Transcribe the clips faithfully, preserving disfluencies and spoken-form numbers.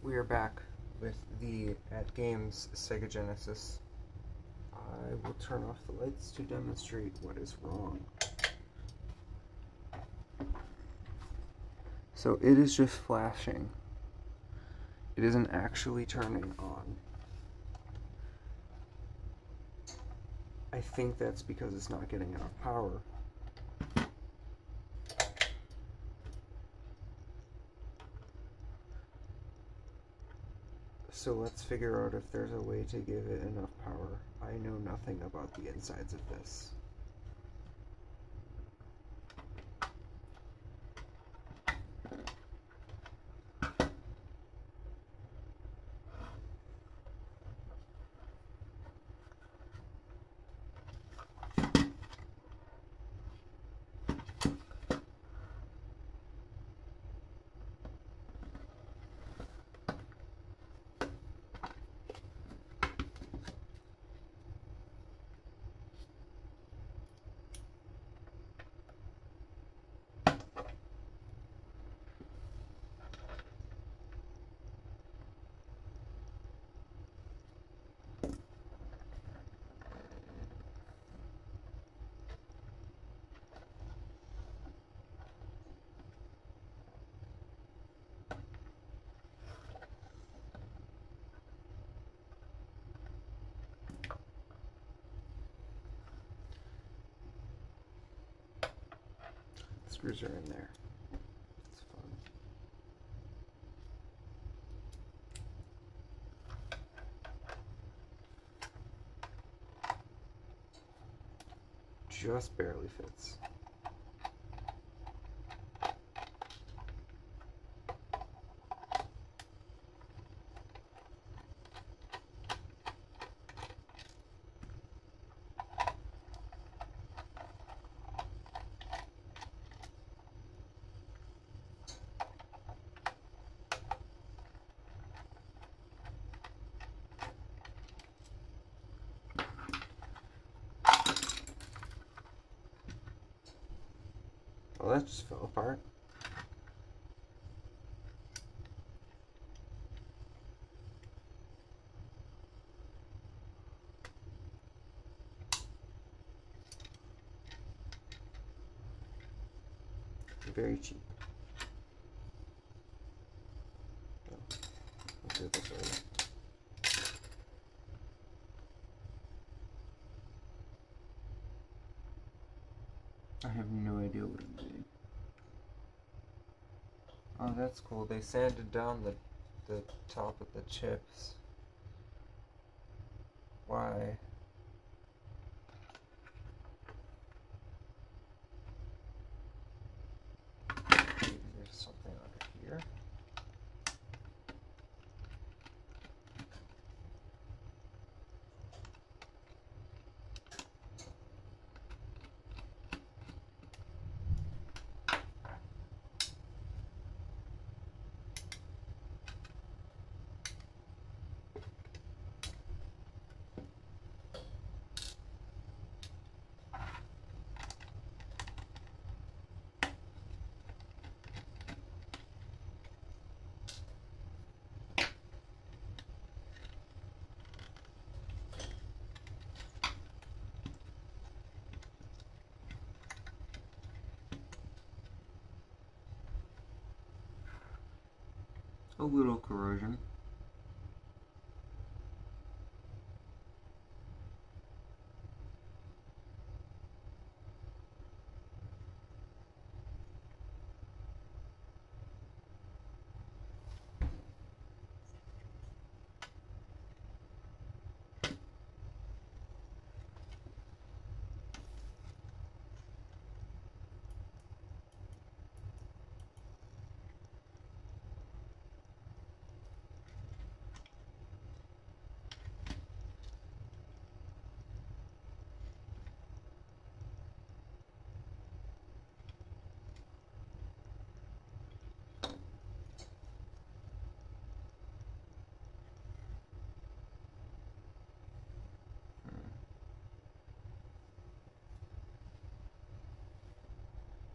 we are back with the At Games Sega Genesis. I will turn off the lights to demonstrate what is wrong. So it is just flashing. It isn't actually turning on. I think that's because it's not getting enough power. So let's figure out if there's a way to give it enough power. I know nothing about the insides of this. Screws are in there. It's fun. Just barely fits. Well, that just fell apart. Very cheap. Oh, let's do it this way. I have no idea what I'm doing. Oh, that's cool. They sanded down the the top of the chips. Why? Maybe there's something under here. A little corrosion.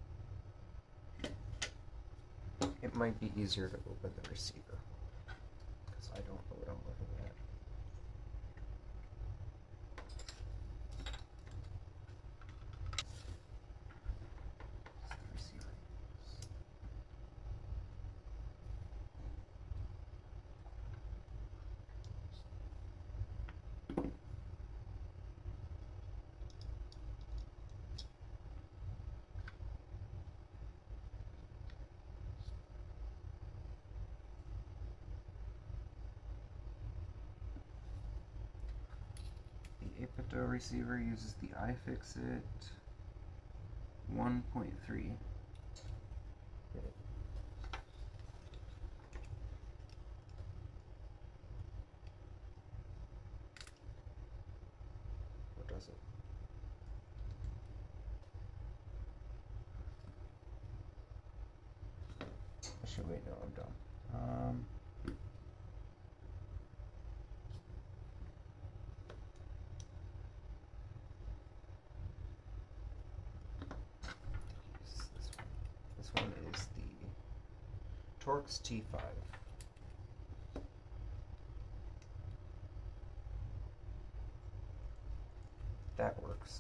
It might be easier to open the receiver. receiver uses the iFixit one point three. What does it? Actually, wait, no, I'm done. Um, this one. This one is the Torx T five. That works.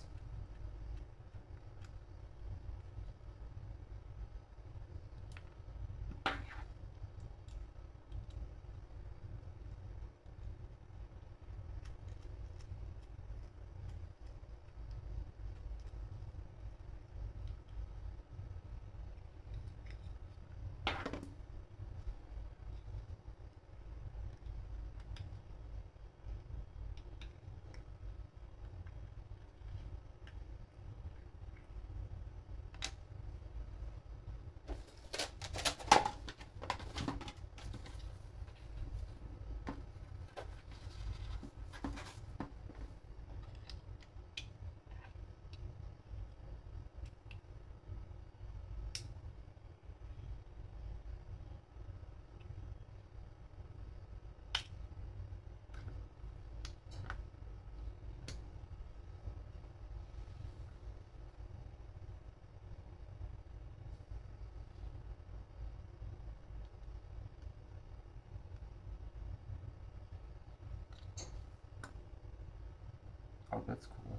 Oh, that's cool.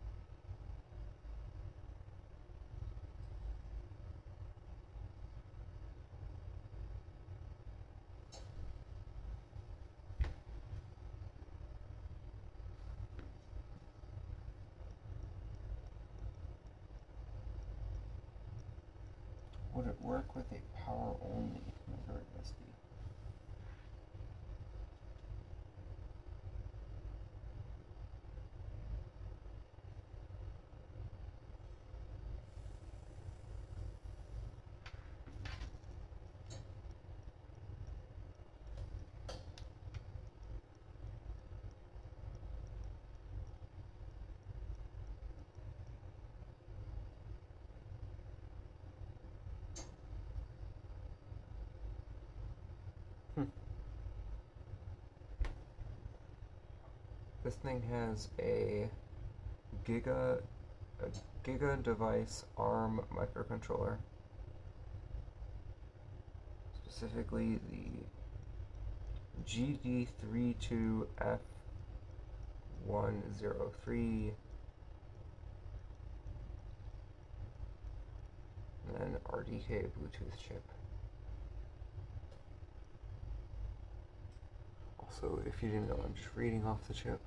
Would it work with a power only micro U S B? Hmm. This thing has a Giga, a Giga device ARM microcontroller. Specifically the G D three two F one zero three, and then R D K Bluetooth chip. Also, if you didn't know, I'm just reading off the chip.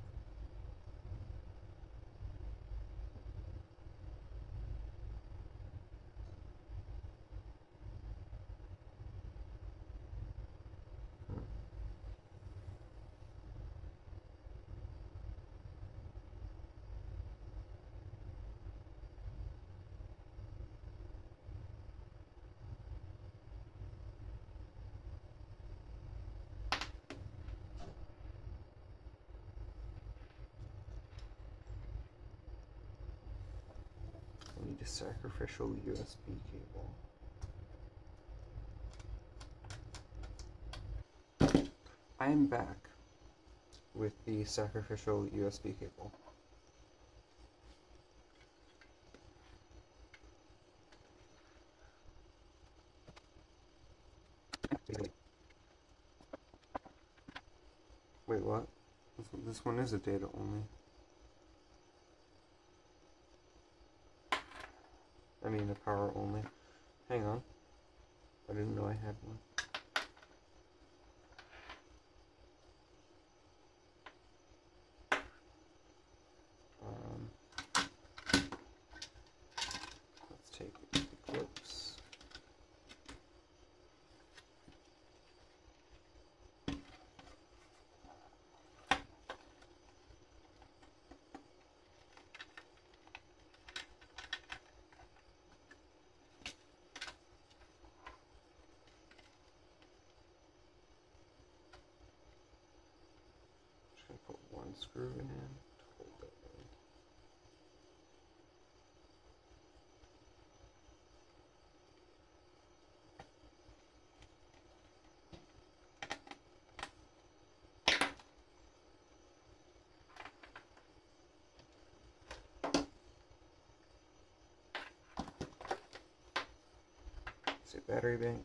I need a sacrificial U S B cable. I am back with the sacrificial U S B cable. Wait, what? This one, this one is a data only. I mean a power only. Hang on. I didn't know I had one. Um, let's take Eclipse. put one screw in to hold that in. It's a battery bank.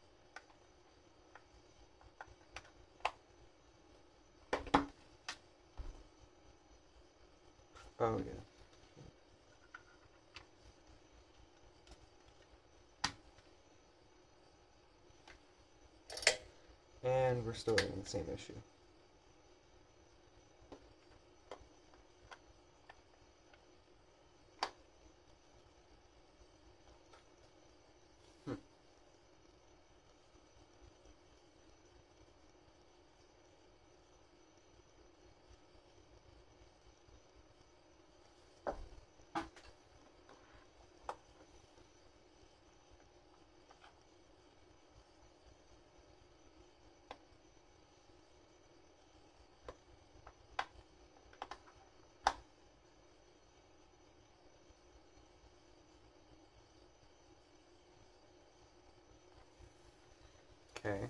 Oh yeah. And we're still having the same issue. Hmm. Okay.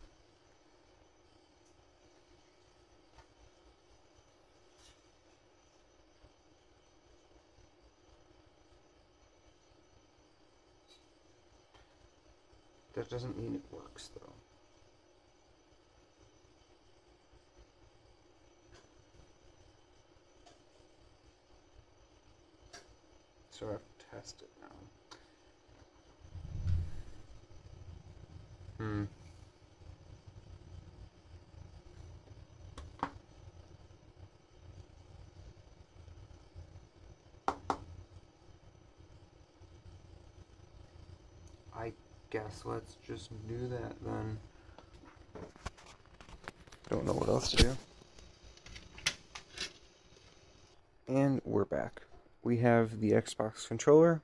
That doesn't mean it works, though. So I have to test it now. Hmm. I guess let's just do that then. Don't know what else to do. And we're back. We have the Xbox controller.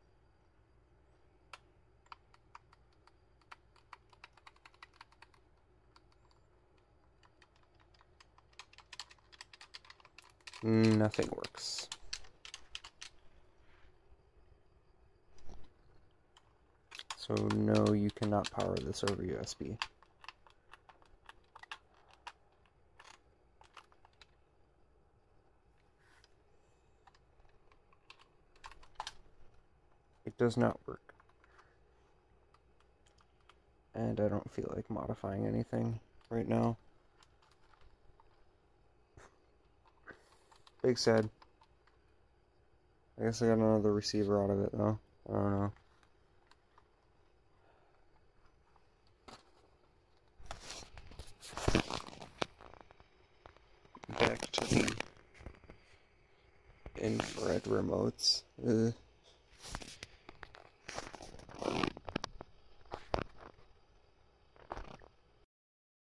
Nothing works. So no, you cannot power this over U S B. It does not work. And I don't feel like modifying anything right now. Big sad. I guess I got another receiver out of it though. I don't know. Back to the infrared remotes. Ugh.